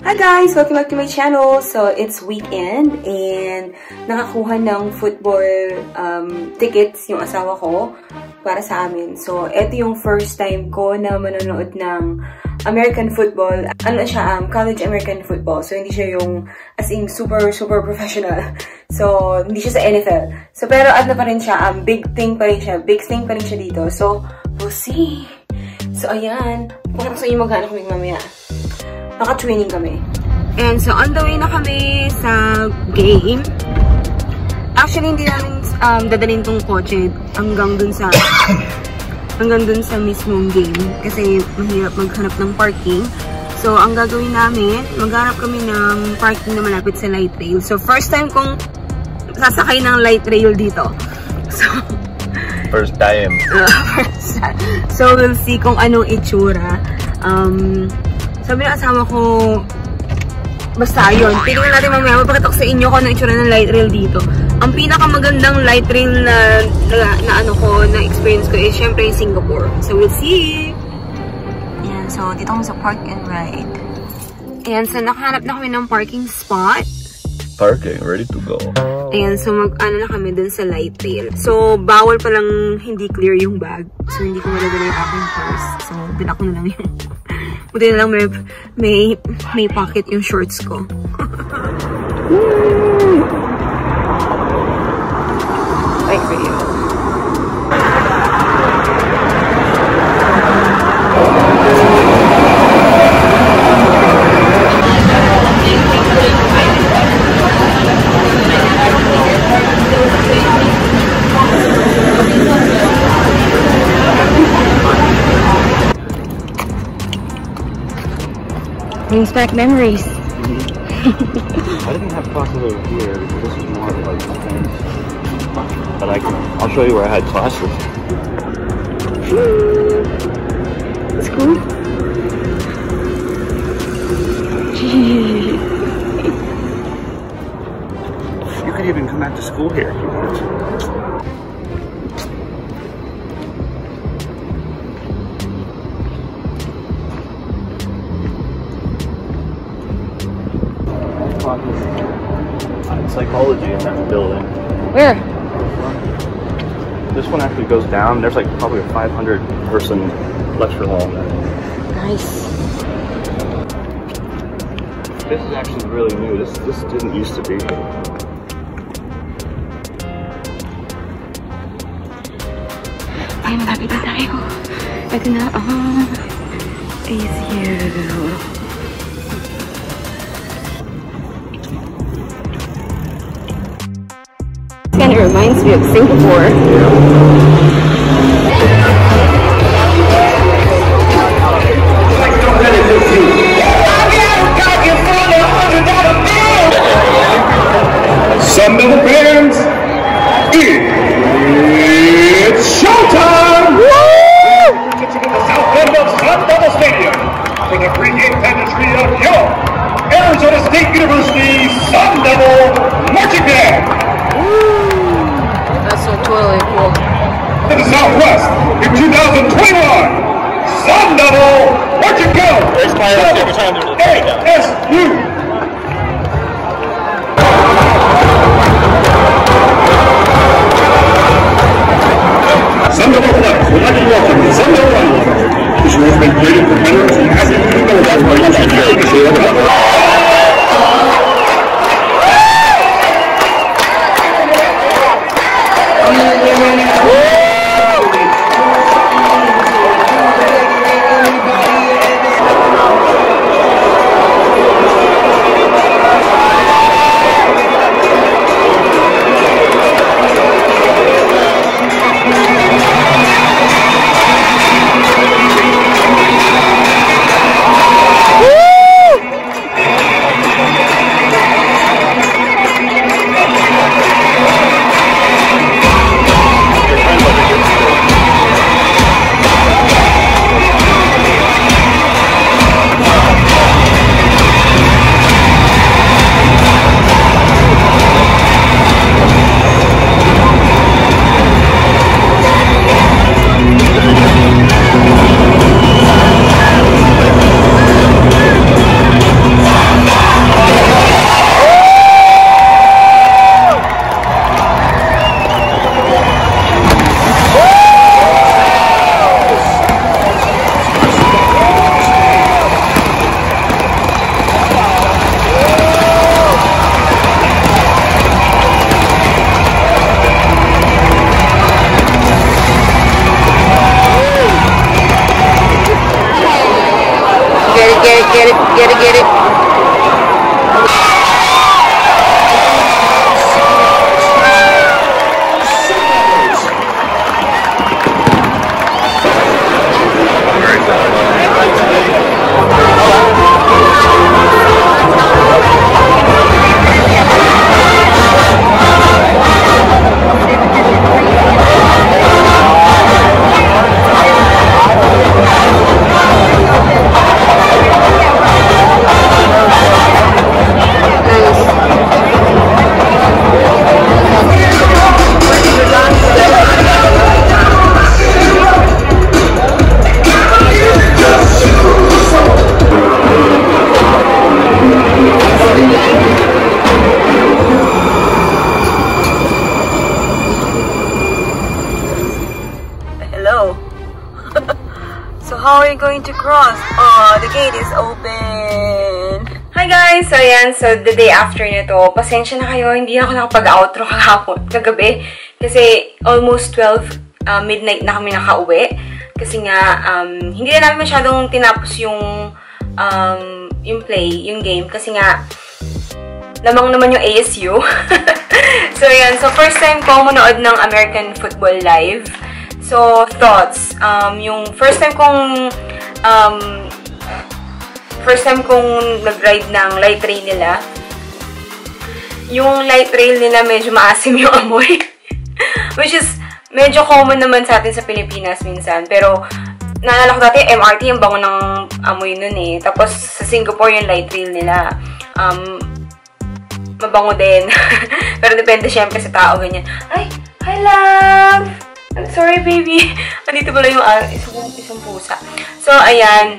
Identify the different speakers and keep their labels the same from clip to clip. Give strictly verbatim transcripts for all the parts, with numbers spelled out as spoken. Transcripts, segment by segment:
Speaker 1: Hi guys! Welcome back to my channel. So, it's weekend and nakakuha ng football um, tickets yung asawa ko para sa amin. So, ito yung first time ko na manonood ng American football. Ano siya? Um, college American football. So, hindi siya yung as in super, super professional. So, hindi siya sa N F L. So, pero ano pa rin siya? Um, big thing pa rin siya. Big thing pa rin siya dito. So, we'll see. So, ayan. Kung ako sa inyo maghanap kami mamaya. Naka-training kami. And so, on the way na kami sa game. Actually, hindi namin um, dadalhin tong kotse hanggang dun sa hanggang dun sa mismong game. Kasi mahirap maghanap ng parking. So, ang gagawin namin, maghanap kami ng parking na malapit sa light rail. So, first time kong sasakay ng light rail dito. So,
Speaker 2: first time.
Speaker 1: Uh, first time. So, we'll see kung anong itsura. Um... Sabi ng asawa ko, basta yun. Tingnan natin mamaya, mapakita ko sa inyo kung ano itsura ng light rail dito. Ang pinakamagandang light rail na, na, na ano ko, na experience ko is syempre yung Singapore. So we'll see! Ayan, so dito kami sa park and ride. Ayan, so nakahanap na kami ng parking spot.
Speaker 2: Parking, ready to go.
Speaker 1: Ayan, so mag-ano na kami dun sa light rail. So, bawal palang hindi clear yung bag. So, hindi ko maladala yung aking purse. So, dala ko na lang yung... Buti na lang may, may, may pocket yung shorts ko. Wait for you. Brings back memories.
Speaker 2: I didn't have classes over here because this is more like things. But I can, I'll show you where I had classes.
Speaker 1: It's cool.
Speaker 2: You could even come back to school here if you wanted to. Psychology in that building.
Speaker 1: Where?
Speaker 2: This one actually goes down. There's like probably a five hundred person lecture hall in there.
Speaker 1: Nice.
Speaker 2: This is actually really new. This this didn't used to be here.
Speaker 1: Ay, malapit na tayo. Ito na. Oh, is here. Kind of reminds me of Singapore.
Speaker 3: Sun Devil fans, it's showtime! Woo! We're pitching in the south end of Sun Devil Stadium for the pregame pageantry of your Arizona State University Sun Devil Marching Band.
Speaker 1: That's so totally cool.
Speaker 3: To the Southwest in two thousand twenty-one, Sun Devil, watch it go!
Speaker 2: There's my every time there's a
Speaker 3: A S U.
Speaker 1: are you going to cross? Oh, the gate is open. Hi guys! So ayan, so the day after nito, pasensya na kayo, hindi ako nakapag-outro kahapon, kagabi. Kasi almost twelve uh, midnight na kami nakauwi. Kasi nga, um, hindi na namin masyadong tinapos yung, um, yung play, yung game. Kasi nga, lamang naman yung A S U. So ayan, so first time ko manood ng American Football Live. So, thoughts. Um, yung first time kong, um, first time kong nag-ride ng light rail nila, yung light rail nila medyo maasim yung amoy. Which is, medyo common naman sa atin sa Pilipinas minsan. Pero, naalala ko dati, M R T, yung bango ng amoy nun eh. Tapos, sa Singapore, yung light rail nila, um, mabango din. Pero depende syempre sa tao, ganyan. Ay, hi love! I'm sorry, baby. Andito pala yung uh, isang, isang pusa. So, ayan.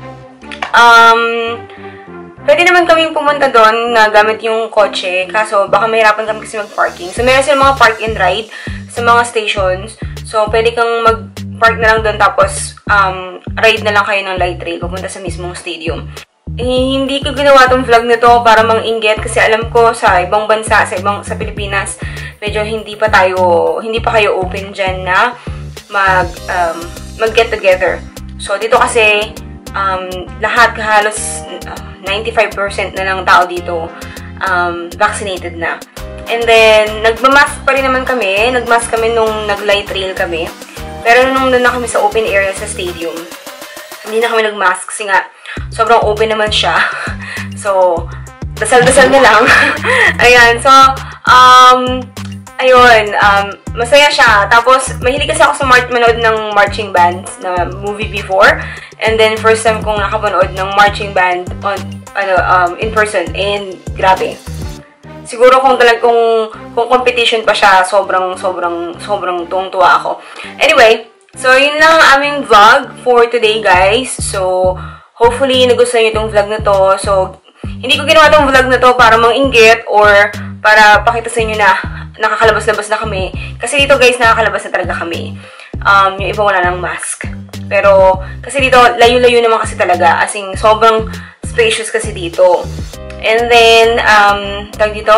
Speaker 1: Um, pwede naman kaming pumunta doon na gamit yung kotse. Kaso, baka mahirapan kami kasi mag-parking. So, meron silang mga park and ride sa mga stations. So, pwede kang mag-park na lang doon tapos um, ride na lang kayo ng light rail pupunta sa mismong stadium. Eh, hindi ko ginawa tong vlog nito para mang-inggit kasi alam ko sa ibang bansa, sa ibang sa Pilipinas, medyo hindi pa tayo, hindi pa kayo open dyan na mag, um, mag-get together. So, dito kasi, um, lahat halos uh, ninety-five percent na lang tao dito um, vaccinated na. And then, nagmamask pa rin naman kami. Nagmask kami nung nag-light rail kami. Pero nung doon na kami sa open area sa stadium, hindi na kami nag-mask kasi nga, sobrang open naman siya. So, dasal-dasal na lang. Ayan. So, um, ayun. Um, masaya siya. Tapos, mahilig kasi ako sa mar manood ng marching bands na movie before. And then, first time kong nakapanood ng marching band on, ano, um, in person. And, grabe. Siguro kung talagang kung, kung competition pa siya, sobrang, sobrang, sobrang tuwang-tuwa ako. Anyway, so, yun lang ang aming vlog for today, guys. So, hopefully, nagustuhan nyo itong vlog na to. So, hindi ko ginawa itong vlog na to para mang-inggit or para pakita sa inyo na nakakalabas-labas na kami. Kasi dito, guys, nakakalabas na talaga kami. Um, yung iba wala ng mask. Pero, kasi dito, layo-layo naman kasi talaga. As in, sobrang spacious kasi dito. And then, um, tawag dito,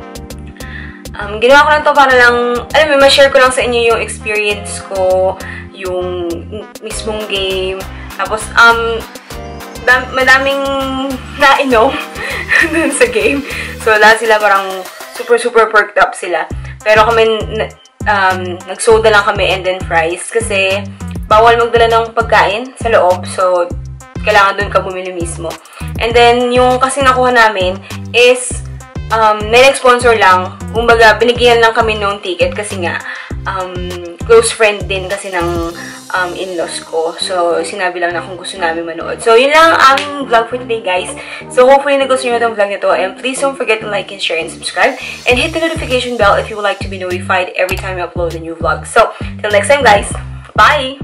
Speaker 1: um, ginawa ko lang to para lang, alam mo, ma-share ko lang sa inyo yung experience ko, yung mismong game. Tapos, um, dam madaming nainom dun sa game. So, lahat sila parang super, super perked up sila. Pero kami, um, nag-soda lang kami and then fries kasi bawal magdala ng pagkain sa loob. So, kailangan dun ka bumili mismo. And then, yung kasi nakuha namin is um, nag-sponsor lang. Kumbaga, binigyan lang kami ng ticket kasi nga um, close friend din kasi ng um, in-laws ko. So, sinabi lang na kung gusto namin manood. So, yun lang ang vlog for today, guys. So, hopefully nagustuhan nyo itong vlog nito. And please don't forget to like and share and subscribe. And hit the notification bell if you would like to be notified every time I upload a new vlog. So, till next time, guys. Bye!